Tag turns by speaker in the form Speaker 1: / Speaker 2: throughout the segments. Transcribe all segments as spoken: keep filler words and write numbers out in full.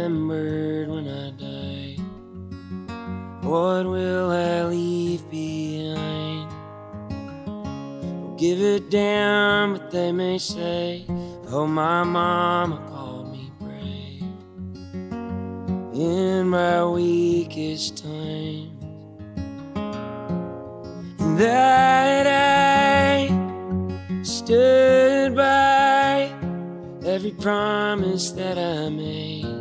Speaker 1: remembered when I die? What will I leave behind? Don't give a damn what they may say. Oh, my mama called me brave in my weakest times, and that I stood by every promise that I made,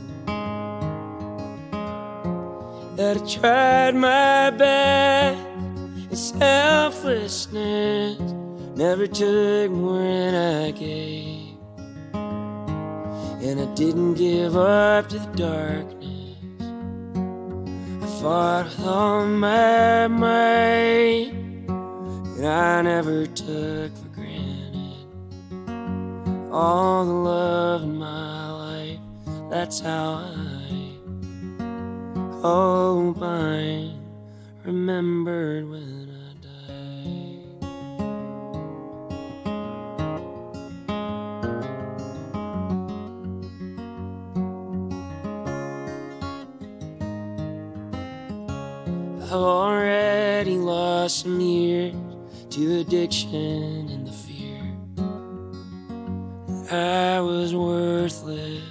Speaker 1: that I tried my best, and selflessness never took more than I gave, and I didn't give up to the darkness. I fought with all my might, and I never took for granted all the love in my life. That's how I hope I'm remembered when I die. I've already lost some years to addiction and the fear that I was worthless.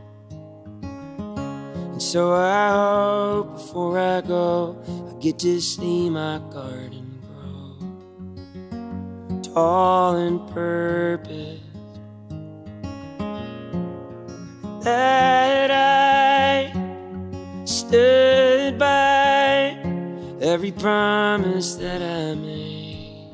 Speaker 1: And so I hope before I go, I get to see my garden grow tall in purpose, that I stood by every promise that I made,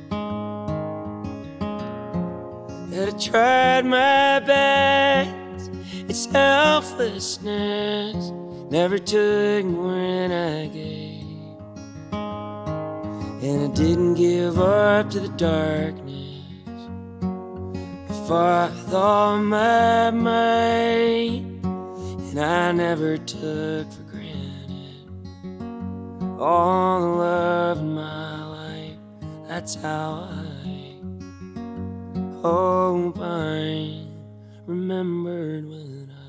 Speaker 1: that I tried my best, and selflessness never took more than I gave, and I didn't give up to the darkness. I fought with all my might, and I never took for granted all the love in my life. That's how I hope I'm remembered when I